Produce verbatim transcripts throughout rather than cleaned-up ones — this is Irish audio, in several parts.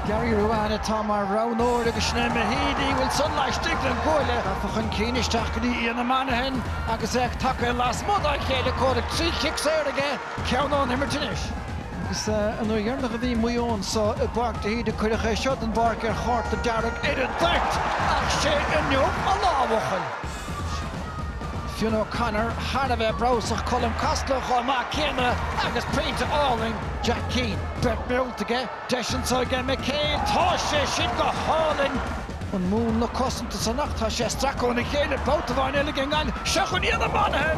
Gary Ruana Tom Markham Cup agus sna mahidi will sunlight stiglan goile afachan kinish takni in the manahan agus ek take last month I chéile córa three kicks there again count on him finish agus an oiarnach the muon so a bark the hide cuirecha shot and bark er hart the Derek it attacked ach sé inniu Allah wachel Fiona Connor Harnave Browsach Colm Costler Choma Kena agus Peter Alling Jack Keane Brett Miltige Deshin so again McCain Toshe shit go hauling on moon no custom to Sanach Toshe Stracco and Kane both of our Illigan and Shachon the Manhen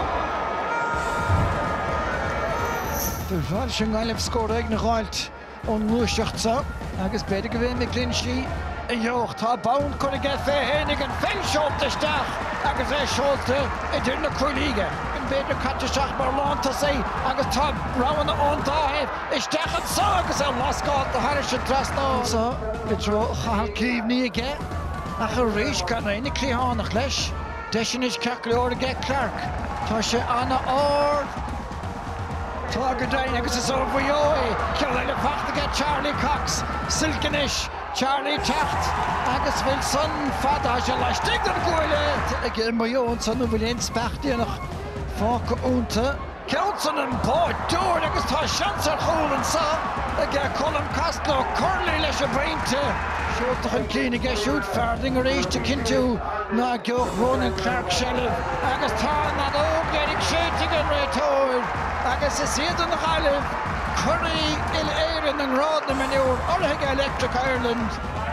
the Valshing Isle scored egg Nagalt on Lushachza agus better give him McClinchy en joch tá bound kunne get fé hennig en fellshot de stach agus é scholte in dunne kollige en beter katteach mar land te sé agus tá round on dahe is stachet so agus er las got de harische trust so betro hal kief nie ge a gereis kan in de klihanach les desin is kakle get Clark tá se anna or Targeting agus is over Yoy Killing pacht to get Charlie Cox Silkenish Charlie Taft agus Wilson Fada Jala Stigler Goile again Mayo son will inspect you noch Falk unter Kelson and Paul door agus tá chance at hole and sa again Colm Costler Curly leis a brainte short to Keen get shoot farding race to Kintu na go Ronan Clark Shelley agus tá na do getting shooting and retold agus is here in the Highland Curry il Aaron and Rodney Manure Orhig Electric Ireland